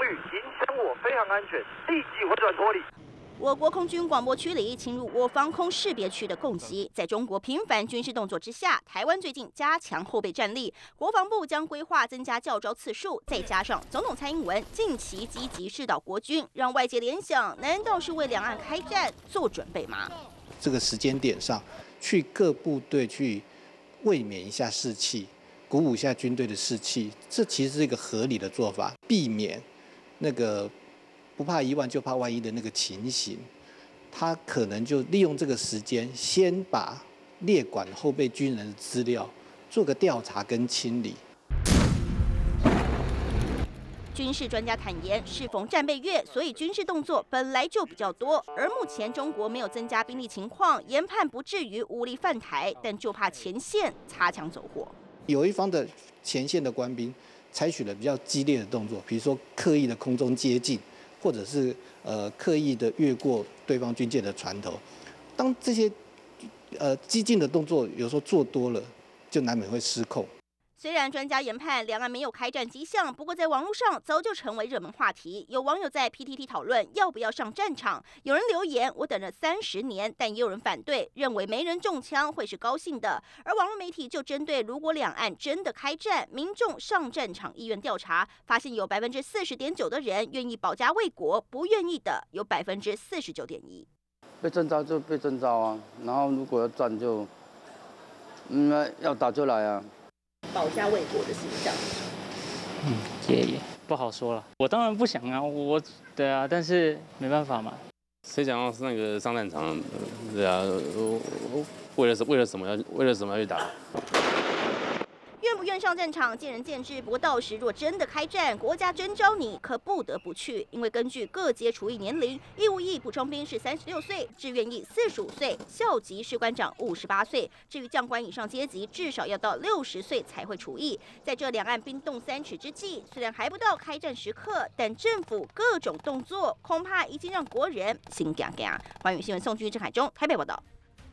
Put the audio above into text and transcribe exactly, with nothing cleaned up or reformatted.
旅，影响我非常安全，立即回转脱离。 我国空军广播区里侵入我防空识别区的攻击，在中国频繁军事动作之下，台湾最近加强后备战力，国防部将规划增加教招次数，再加上总统蔡英文近期积极示导国军，让外界联想，难道是为两岸开战做准备吗？ 这个时间点上，去各部队去慰勉一下士气，鼓舞一下军队的士气，这其实是一个合理的做法，避免那个不怕一万就怕万一的那个情形。他可能就利用这个时间，先把列管后备军人的资料做个调查跟清理。 军事专家坦言，适逢战备月，所以军事动作本来就比较多。而目前中国没有增加兵力情况，研判不至于武力犯台，但就怕前线擦枪走火。 有一方的前线的官兵采取了比较激烈的动作，比如说刻意的空中接近，或者是呃刻意的越过对方军舰的船头。当这些呃激进的动作有时候做多了，就难免会失控。 虽然专家研判两岸没有开战迹象，不过在网络上早就成为热门话题。有网友在 P T T 讨论要不要上战场，有人留言我等了三十年，但也有人反对，认为没人中枪会是高兴的。而网络媒体就针对如果两岸真的开战，民众上战场意愿调查，发现有百分之四十点九的人愿意保家卫国，不愿意的有百分之四十九点一。 被征召就被征召啊，然后如果要战就，嗯，要打就来啊。 保家卫国的形象， 嗯，也也不好说了。我当然不想啊，我对啊，但是没办法嘛。 谁想要是那个上战场？对啊，我我为了什为了什么要为了什么要去打？ 愿不愿上战场见仁见智，不过到时若真的开战，国家征召你可不得不去，因为根据各阶除役年龄，义务役补充兵是三十六岁，志愿役四十五岁，校级士官长五十八岁，至于将官以上阶级，至少要到六十岁才会除役。在这两岸冰冻三尺之际，虽然还不到开战时刻，但政府各种动作恐怕已经让国人心痒痒。寰宇新闻宋君郑海中台北报道。